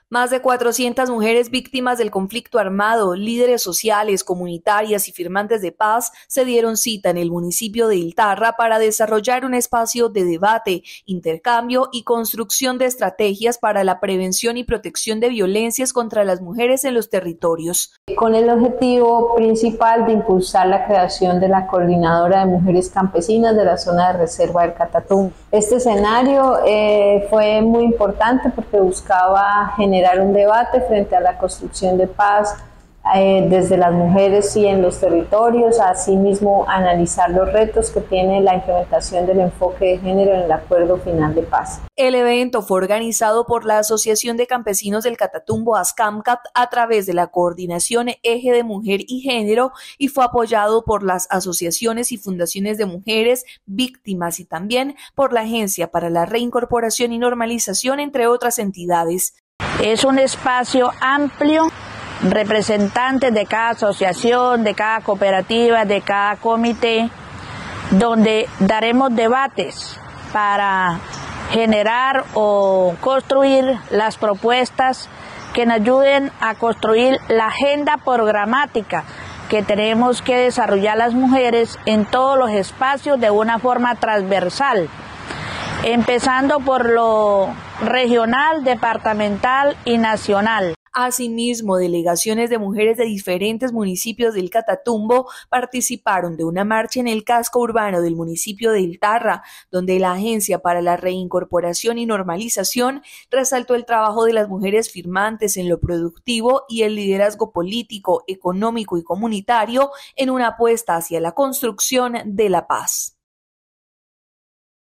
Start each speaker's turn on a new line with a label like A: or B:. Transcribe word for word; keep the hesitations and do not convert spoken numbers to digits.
A: Más de cuatrocientas mujeres víctimas del conflicto armado, líderes sociales, comunitarias y firmantes de paz se dieron cita en el municipio de Iltarra para desarrollar un espacio de debate, intercambio y construcción de estrategias para la prevención y protección de violencias contra las mujeres en los territorios.
B: Con el objetivo principal de impulsar la creación de la Coordinadora de Mujeres Campesinas de la zona de reserva del Catatumbo. Este escenario eh, fue muy importante porque buscaba generar generar un debate frente a la construcción de paz eh, desde las mujeres y en los territorios, asimismo analizar los retos que tiene la implementación del enfoque de género en el Acuerdo Final de Paz.
A: El evento fue organizado por la Asociación de Campesinos del Catatumbo, ASCAMCAT, a través de la Coordinación Eje de Mujer y Género y fue apoyado por las asociaciones y fundaciones de mujeres víctimas y también por la Agencia para la Reincorporación y Normalización, entre otras entidades.
C: Es un espacio amplio, representantes de cada asociación, de cada cooperativa, de cada comité, donde daremos debates para generar o construir las propuestas que nos ayuden a construir la agenda programática que tenemos que desarrollar las mujeres en todos los espacios de una forma transversal, empezando por lo regional, departamental y nacional.
A: Asimismo, delegaciones de mujeres de diferentes municipios del Catatumbo participaron de una marcha en el casco urbano del municipio de Iltarra, donde la Agencia para la Reincorporación y Normalización resaltó el trabajo de las mujeres firmantes en lo productivo y el liderazgo político, económico y comunitario en una apuesta hacia la construcción de la paz.